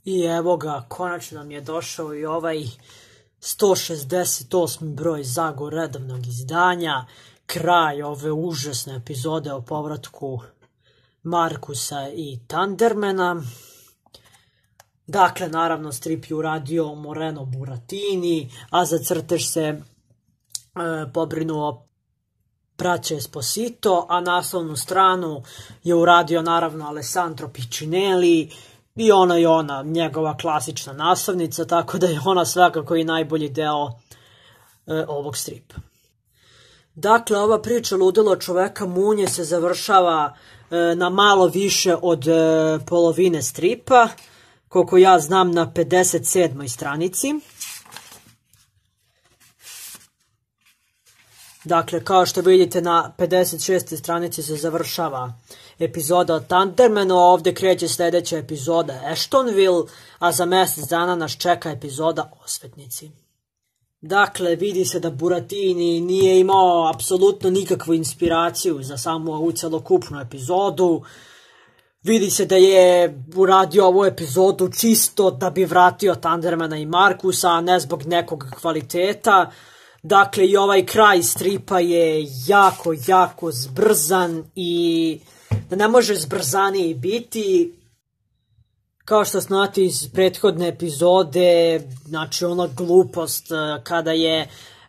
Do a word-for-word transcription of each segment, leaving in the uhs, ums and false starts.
I evo ga, konačno nam je došao i ovaj sto šezdeset osmi broj Zagor redovnog izdanja, kraj ove užasne epizode o povratku Markusa i Thundermana. Dakle, naravno, strip je uradio Moreno Buratini, a za crtež se e, pobrinuo braća Esposito, a naslovnu stranu je uradio naravno Alessandro Piccinelli i ona i ona, njegova klasična naslovnica, tako da je ona svakako i najbolji deo e, ovog stripa. Dakle, ova priča Ludilo čoveka Munje se završava e, na malo više od e, polovine stripa, koliko ja znam na pedeset sedmoj stranici. Dakle, kao što vidite, na pedeset šestoj stranici se završava epizoda o Thundermanu, a ovdje kreće sljedeća epizoda Ashtonville, a za mjesec dana nas čeka epizoda Osvetnici. Dakle, vidi se da Buratini nije imao apsolutno nikakvu inspiraciju za samu ovu celokupnu epizodu. Vidi se da je uradio ovu epizodu čisto da bi vratio Thundermana i Markusa, a ne zbog nekog kvaliteta. Dakle, i ovaj kraj stripa je jako, jako zbrzan i da ne može zbrzaniji biti. Kao što znate iz prethodne epizode, znači ona glupost kada je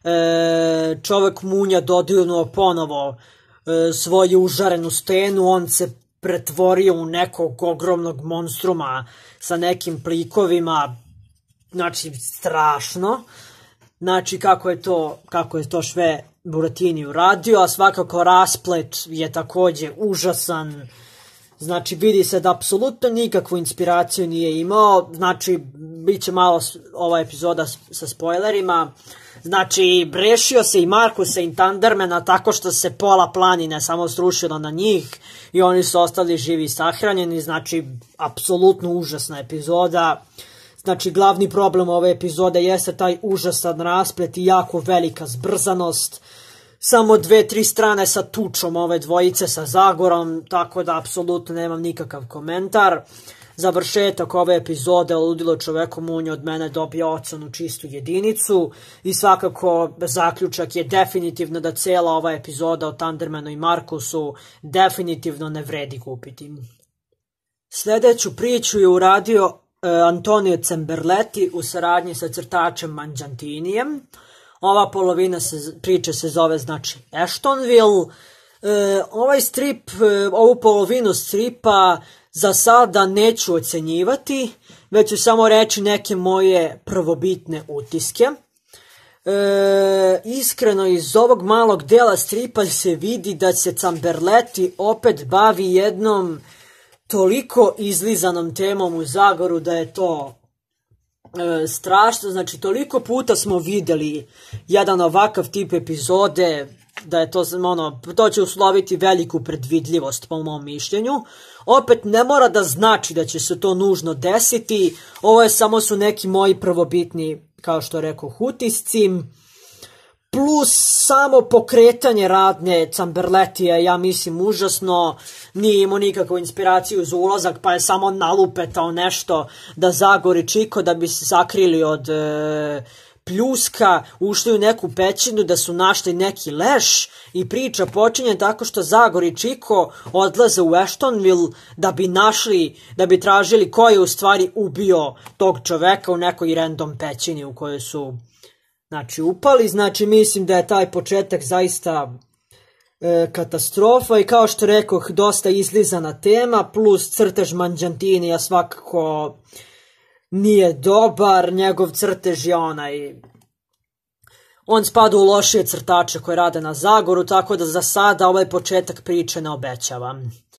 e, čovek Munja dodirnuo ponovo e, svoju užarenu stenu, on se pretvorio u nekog ogromnog monstruma sa nekim plikovima, znači strašno. Znači kako je to, kako je to sve Buratini uradio, a svakako rasplet je također užasan. Znači vidi se da apsolutno nikakvu inspiraciju nije imao, znači bit će malo ova epizoda sa spoilerima. Znači rešio se i Markusa i Thundermana tako što se pola planine samo srušilo na njih i oni su ostali živi i sahranjeni, znači apsolutno užasna epizoda. Znači, glavni problem ove epizode jeste taj užasan rasplet i jako velika zbrzanost. Samo dve, tri strane sa tučom ove dvojice sa Zagorom, tako da apsolutno nemam nikakav komentar. Završetak ove epizode o Ludilo čoveku Munje od mene dobije ocenu čistu jedinicu i svakako zaključak je definitivno da cijela ova epizoda o Thundermanu i Markusu definitivno ne vredi kupiti. Sljedeću priču je uradio Antonio Cemberletti u saradnji sa crtačem Mangiantinijem. Ova polovina se, priče se zove znači Ashtonville. E, ovaj strip, ovu polovinu stripa za sada neću ocenjivati, već ću samo reći neke moje prvobitne utiske. E, iskreno iz ovog malog dela stripa se vidi da se Cemberletti opet bavi jednom toliko izlizanom temom u Zagoru da je to e, strašno. Znači toliko puta smo vidjeli jedan ovakav tip epizode da je to ono, to će usloviti veliku predvidljivost po mom mišljenju. Opet ne mora da znači da će se to nužno desiti, ovo je samo su neki moji prvobitni, kao što rekao, utisci. Plus samo pokretanje radnje Cemberlettija, ja mislim, užasno. Nije imao nikakvu inspiraciju za ulazak, pa je samo nalupetao nešto da Zagor i Čiko da bi se sakrili od e, pljuska, ušli u neku pećinu da su našli neki leš i priča počinje tako što Zagor i Čiko odlaze u Ashtonville da bi našli, da bi tražili ko je u stvari ubio tog čoveka u nekoj random pećini u kojoj su znači upali. Znači mislim da je taj početak zaista e, katastrofa i kao što rekoh dosta izlizana tema, plus crtež Mangiantinija svakako nije dobar, njegov crtež je onaj, on spada u lošije crtače koje rade na Zagoru, tako da za sada ovaj početak priče ne obećavam.